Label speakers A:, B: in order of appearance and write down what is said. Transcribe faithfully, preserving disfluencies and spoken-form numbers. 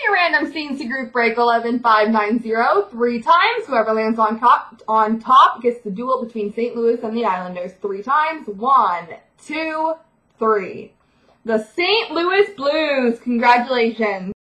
A: your random C and C group break eleven five nine zero three times. Whoever lands on top, on top gets the duel between Saint Louis and the Islanders three times. One, two, three. The Saint Louis Blues. Congratulations.